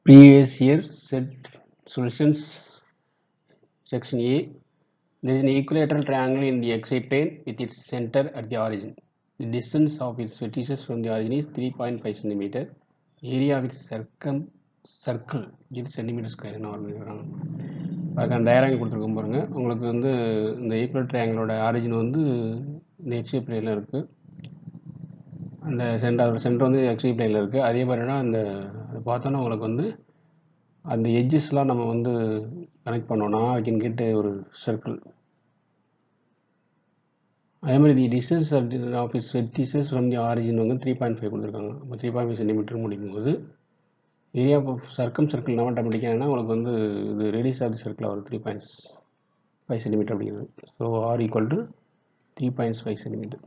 Previous year set solutions section A. There is an equilateral triangle in the xy plane with its center at the origin. The distance of its vertices from the origin is 3.5 cm. Area of its circle is centimeter square. அதுக்கான diagram கொடுத்துருக்கோம் பாருங்க. உங்களுக்கு வந்து இந்த equal ட்ரையாங்கிளோட origin வந்து இந்த xy பிளேனில் இருக்குது. அந்த சென்டர் வந்து xy பிளேனில் இருக்குது. அதே மாதிரினா அந்த பார்த்தோன்னா உங்களுக்கு வந்து அந்த எட்ஜஸ்லாம் நம்ம வந்து கனெக்ட் பண்ணோம்னா ஐ கேன் கெட் ஒரு சர்க்கிள். அதே மாதிரி the distance of its vertices from the origin வந்து 3.5 கொடுத்துருக்காங்க. நம்ம 3.5 சென்டிமீட்டர் முடிக்கும்போது ஏரியா ஆஃப் சர்க்கிள் நம்ம ஆட்டோமேட்டிக்காக உங்களுக்கு வந்து இது ரேடியஸ் ஆஃப் தி சர்க்கிள் ஒரு 3.5 சென்டிமீட்டர் அப்படிங்கிறது. So r equal to 3.5 centimeter.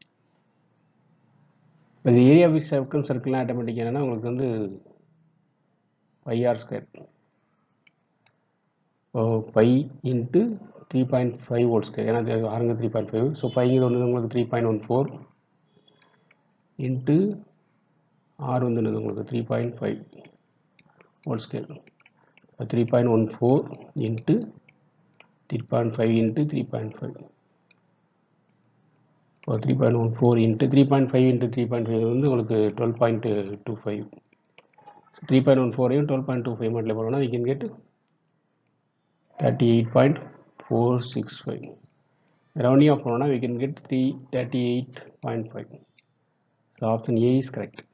இப்போ இந்த ஏரியா ஆஃப் தி சர்க்கிள்லாம் ஆட்டோமேட்டிக்காக உங்களுக்கு வந்து pi square. Pi into 3.5 whole square. ஏன்னா அது ஆருங்க 3.5. ஸோ பைங்கிறது வந்து உங்களுக்கு 3.14 இன்ட்டு ஆர் வந்து உங்களுக்கு 3.5 whole square. 3.14 into 3.5 into 3.5. 3.14 into 3.5 into 3.5 வந்து உங்களுக்கு 12.25. 3.14 12.25 மட்டும் போனோம்னா we can get 38.465. rounding off we can get 38.5. So option A is correct.